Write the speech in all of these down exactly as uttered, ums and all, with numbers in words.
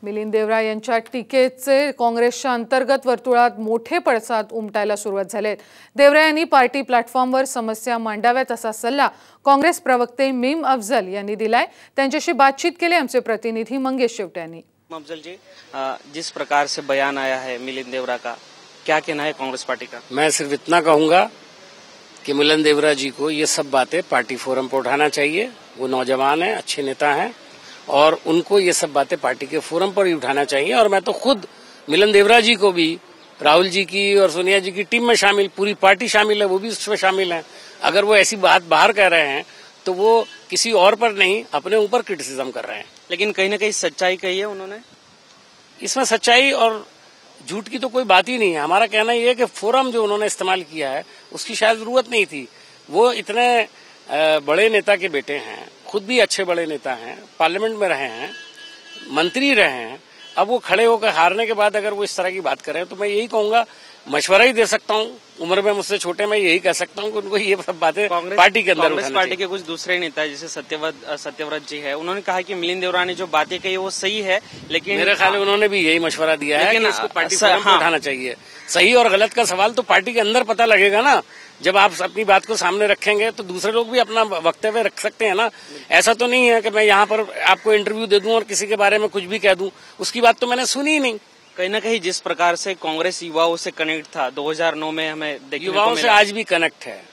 मिलिंद देवरा यांच्या टीकेचे काँग्रेसच्या अंतर्गत वर्तुळात मोठे पडसाद उमटायला सुरुवात झालेत। देवरा यांनी पार्टी प्लॅटफॉर्मवर समस्या मांडाव्यात असा सल्ला काँग्रेस प्रवक्ते मीम अफजल यांनी दिलाय। त्यांच्याशी बातचीत केली आमचे प्रतिनिधी मंगेश शेवटे यांनी। मीम अफजल जी, जिस प्रकार से बयान आया है मिलिंद देवरा का, क्या कहना है कांग्रेस पार्टी का? मैं सिर्फ इतना कहूंगा कि मिलिंद देवरा जी को ये सब बातें पार्टी फोरम पर उठाना चाहिए। वो नौजवान हैं, अच्छे नेता हैं और उनको ये सब बातें पार्टी के फोरम पर ही उठाना चाहिए। और मैं तो खुद मिलिंद देवरा जी को भी राहुल जी की और सोनिया जी की टीम में शामिल, पूरी पार्टी शामिल है, वो भी उसमें शामिल है। अगर वो ऐसी बात बाहर कह रहे हैं तो वो किसी और पर नहीं, अपने ऊपर क्रिटिसिज्म कर रहे हैं। लेकिन कहीं ना कहीं सच्चाई कही है उन्होंने। इसमें सच्चाई और झूठ की तो कोई बात ही नहीं है। हमारा कहना यह है कि फोरम जो उन्होंने इस्तेमाल किया है उसकी शायद जरूरत नहीं थी। वो इतने बड़े नेता के बेटे हैं, खुद भी अच्छे बड़े नेता हैं, पार्लियामेंट में रहे हैं, मंत्री रहे हैं। अब वो खड़े होकर हारने के बाद अगर वो इस तरह की बात करें तो मैं यही कहूंगा, मशवरा ही दे सकता हूँ, उम्र में मुझसे छोटे, मैं यही कह सकता हूँ कि उनको ये सब बातें पार्टी के अंदर कांग्रेस पार्टी के कुछ दूसरे नेता जैसे सत्यव्रत सत्यव्रत जी है, उन्होंने कहा कि मिलिंद देवरा ने जो बातें कही वो सही है, लेकिन मेरे ख्याल में उन्होंने भी यही मशवरा दिया है कि इसको पार्टी फोरम पर उठाना चाहिए। सही और गलत का सवाल तो पार्टी के अंदर पता लगेगा ना। जब आप अपनी बात को सामने रखेंगे तो दूसरे लोग भी अपना वक्तव्य रख सकते हैं ना। ऐसा तो नहीं है कि मैं यहाँ पर आपको इंटरव्यू दे दूं और किसी के बारे में कुछ भी कह दूं, उसकी बात तो मैंने सुनी ही नहीं। कहीं ना कहीं जिस प्रकार से कांग्रेस युवाओं से कनेक्ट था दो हज़ार नौ में, हमें देखने को मिला। युवाओं से आज भी कनेक्ट है।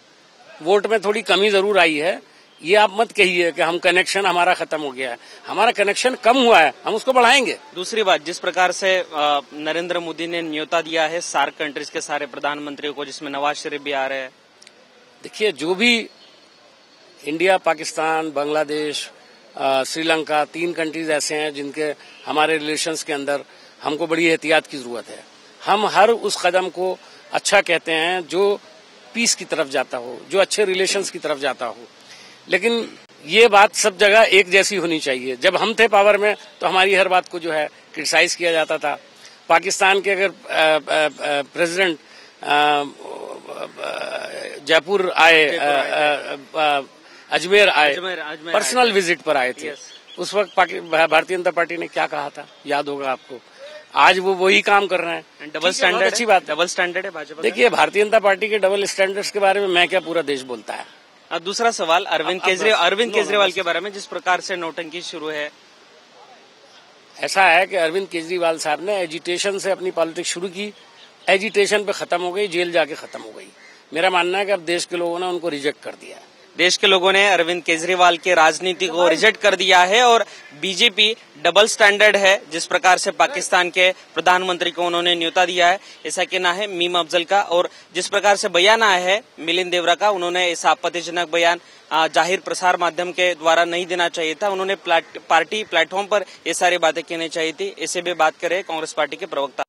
वोट में थोड़ी कमी जरूर आई है, ये आप मत कहिए कि हम कनेक्शन हमारा खत्म हो गया है। हमारा कनेक्शन कम हुआ है, हम उसको बढ़ाएंगे। दूसरी बात, जिस प्रकार से नरेंद्र मोदी ने न्योता दिया है सार्क कंट्रीज के सारे प्रधानमंत्रियों को, जिसमें नवाज शरीफ भी आ रहे हैं। देखिए, जो भी इंडिया, पाकिस्तान, बांग्लादेश, श्रीलंका, तीन कंट्रीज ऐसे हैं जिनके हमारे रिलेशंस के अंदर हमको बड़ी एहतियात की जरूरत है। हम हर उस कदम को अच्छा कहते हैं जो पीस की तरफ जाता हो, जो अच्छे रिलेशंस की तरफ जाता हो। लेकिन ये बात सब जगह एक जैसी होनी चाहिए। जब हम थे पावर में तो हमारी हर बात को जो है क्रिटिसाइज किया जाता था। पाकिस्तान के अगर प्रेसिडेंट जयपुर आए, अजमेर आए, पर्सनल विजिट पर आए थे, उस वक्त भारतीय जनता पार्टी ने क्या कहा था, याद होगा आपको। आज वो वही काम कर रहे हैं। डबल स्टैंडर्ड, अच्छी बात, डबल स्टैंडर्ड है भाजपा। देखिए, भारतीय जनता पार्टी के डबल स्टैंडर्ड्स के बारे में मैं क्या, पूरा देश बोलता है। अब दूसरा सवाल अरविंद केजरीवाल अरविंद केजरीवाल के बारे में, जिस प्रकार से नौटंकी शुरू है। ऐसा है कि अरविंद केजरीवाल साहब ने एजिटेशन से अपनी पॉलिटिक्स शुरू की, एजिटेशन पे खत्म हो गई, जेल जाके खत्म हो गई। मेरा मानना है कि अब देश के लोगों ने उनको रिजेक्ट कर दिया है। देश के लोगों ने अरविंद केजरीवाल के राजनीति को रिजेक्ट कर दिया है और बीजेपी डबल स्टैंडर्ड है, जिस प्रकार से पाकिस्तान के प्रधानमंत्री को उन्होंने न्योता दिया है, ऐसा कहना है मीम अफजल का। और जिस प्रकार से बयान आया है मिलिंद देवरा का, उन्होंने ऐसा आपत्तिजनक बयान जाहिर प्रसार माध्यम के द्वारा नहीं देना चाहिए था। उन्होंने प्लाट, पार्टी प्लेटफॉर्म पर ये सारी बातें कहनी चाहिए थी। ऐसे भी बात कर रहे कांग्रेस पार्टी के प्रवक्ता।